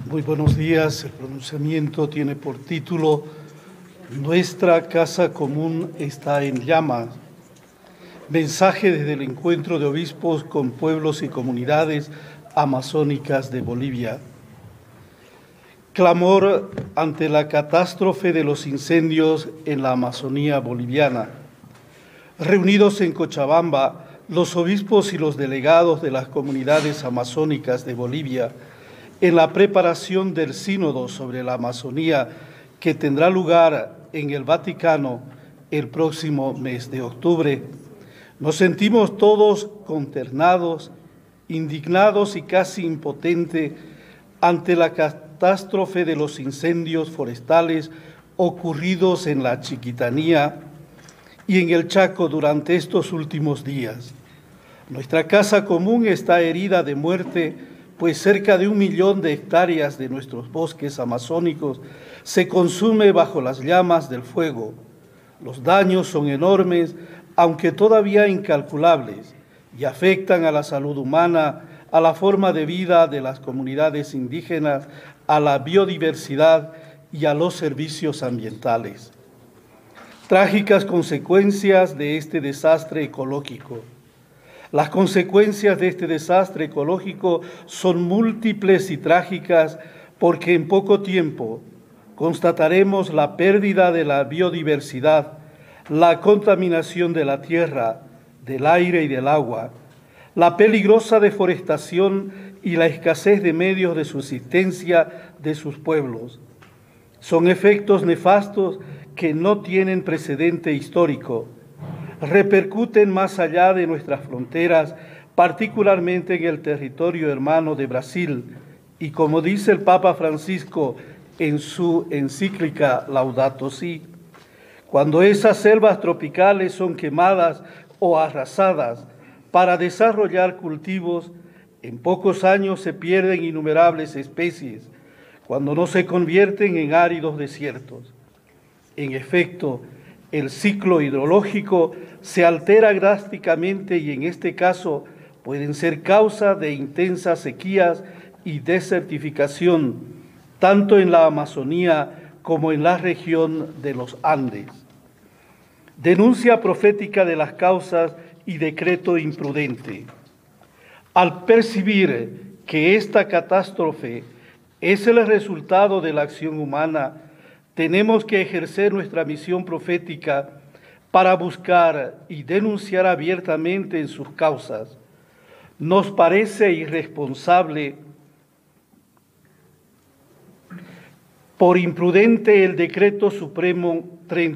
Muy buenos días. El pronunciamiento tiene por título Nuestra casa común está en llamas. Mensaje desde el encuentro de obispos con pueblos y comunidades amazónicas de Bolivia. Clamor ante la catástrofe de los incendios en la Amazonía boliviana. Reunidos en Cochabamba, los obispos y los delegados de las comunidades amazónicas de Bolivia, en la preparación del sínodo sobre la Amazonía que tendrá lugar en el Vaticano el próximo mes de octubre, nos sentimos todos consternados, indignados y casi impotentes ante la catástrofe de los incendios forestales ocurridos en la Chiquitanía y en el Chaco durante estos últimos días. Nuestra casa común está herida de muerte, pues cerca de 1 millón de hectáreas de nuestros bosques amazónicos se consume bajo las llamas del fuego. Los daños son enormes, aunque todavía incalculables, y afectan a la salud humana, a la forma de vida de las comunidades indígenas, a la biodiversidad y a los servicios ambientales. Trágicas consecuencias de este desastre ecológico. Las consecuencias de este desastre ecológico son múltiples y trágicas porque en poco tiempo constataremos la pérdida de la biodiversidad, la contaminación de la tierra, del aire y del agua, la peligrosa deforestación y la escasez de medios de subsistencia de sus pueblos. Son efectos nefastos que no tienen precedente histórico. Repercuten más allá de nuestras fronteras, particularmente en el territorio hermano de Brasil, y como dice el Papa Francisco en su encíclica Laudato Si, cuando esas selvas tropicales son quemadas o arrasadas para desarrollar cultivos, en pocos años se pierden innumerables especies, cuando no se convierten en áridos desiertos. En efecto, el ciclo hidrológico se altera drásticamente y en este caso pueden ser causa de intensas sequías y desertificación, tanto en la Amazonía como en la región de los Andes. Denuncia profética de las causas y decreto imprudente. Al percibir que esta catástrofe es el resultado de la acción humana, tenemos que ejercer nuestra misión profética para buscar y denunciar abiertamente en sus causas. Nos parece irresponsable por imprudente el Decreto Supremo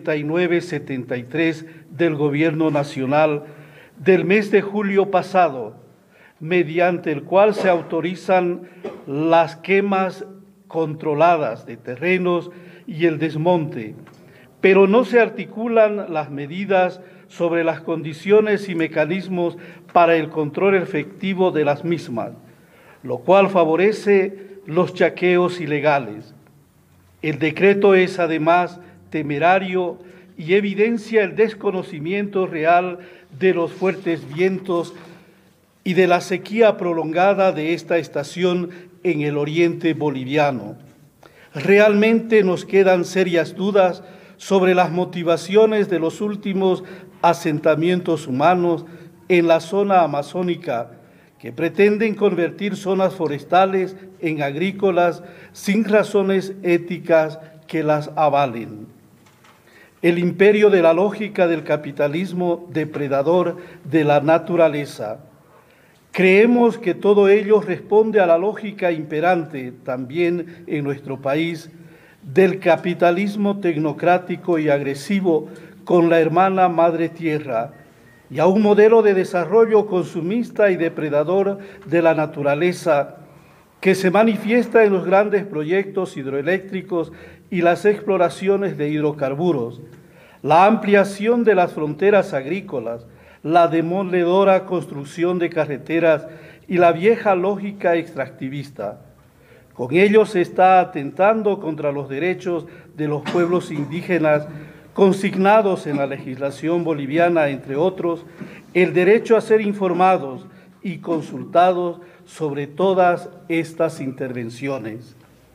3973 del Gobierno Nacional del mes de julio pasado, mediante el cual se autorizan las quemas controladas de terrenos y el desmonte, pero no se articulan las medidas sobre las condiciones y mecanismos para el control efectivo de las mismas, lo cual favorece los chaqueos ilegales. El decreto es además temerario y evidencia el desconocimiento real de los fuertes vientos y de la sequía prolongada de esta estación en el oriente boliviano. Realmente nos quedan serias dudas sobre las motivaciones de los últimos asentamientos humanos en la zona amazónica que pretenden convertir zonas forestales en agrícolas sin razones éticas que las avalen. El imperio de la lógica del capitalismo depredador de la naturaleza. Creemos que todo ello responde a la lógica imperante también en nuestro país del capitalismo tecnocrático y agresivo con la hermana madre tierra y a un modelo de desarrollo consumista y depredador de la naturaleza que se manifiesta en los grandes proyectos hidroeléctricos y las exploraciones de hidrocarburos, la ampliación de las fronteras agrícolas, la demoledora construcción de carreteras y la vieja lógica extractivista. Con ello se está atentando contra los derechos de los pueblos indígenas consignados en la legislación boliviana, entre otros, el derecho a ser informados y consultados sobre todas estas intervenciones.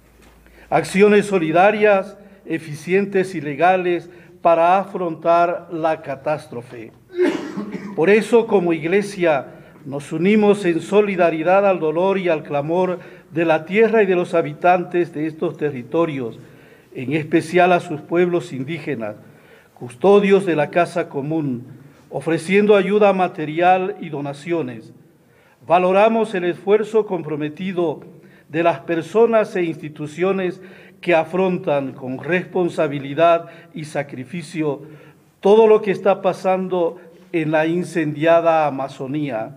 acciones solidarias, eficientes y legales para afrontar la catástrofe. Por eso, como Iglesia, nos unimos en solidaridad al dolor y al clamor de la tierra y de los habitantes de estos territorios, en especial a sus pueblos indígenas, custodios de la casa común, ofreciendo ayuda material y donaciones. Valoramos el esfuerzo comprometido de las personas e instituciones que afrontan con responsabilidad y sacrificio todo lo que está pasando en la incendiada Amazonía.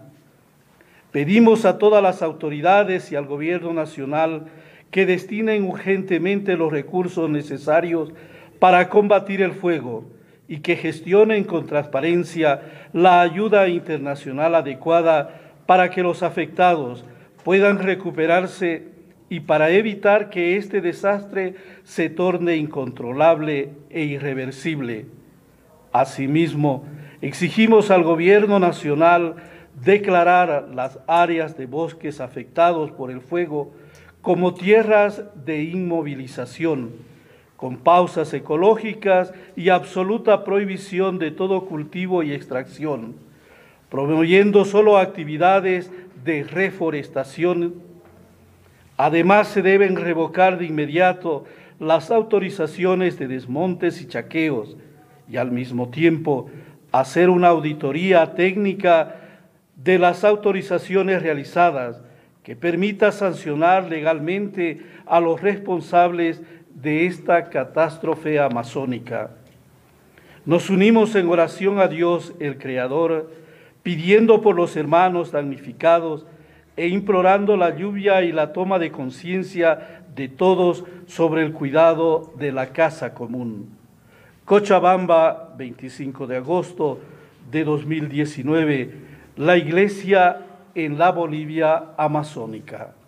Pedimos a todas las autoridades y al Gobierno nacional que destinen urgentemente los recursos necesarios para combatir el fuego y que gestionen con transparencia la ayuda internacional adecuada para que los afectados puedan recuperarse y para evitar que este desastre se torne incontrolable e irreversible. Asimismo, exigimos al Gobierno nacional declarar las áreas de bosques afectados por el fuego como tierras de inmovilización, con pausas ecológicas y absoluta prohibición de todo cultivo y extracción, promoviendo solo actividades de reforestación. Además, se deben revocar de inmediato las autorizaciones de desmontes y chaqueos y al mismo tiempo hacer una auditoría técnica de las autorizaciones realizadas que permita sancionar legalmente a los responsables de esta catástrofe amazónica. Nos unimos en oración a Dios, el Creador, pidiendo por los hermanos damnificados e implorando la lluvia y la toma de conciencia de todos sobre el cuidado de la casa común. Cochabamba, 25 de agosto de 2019, la Iglesia en la Bolivia amazónica.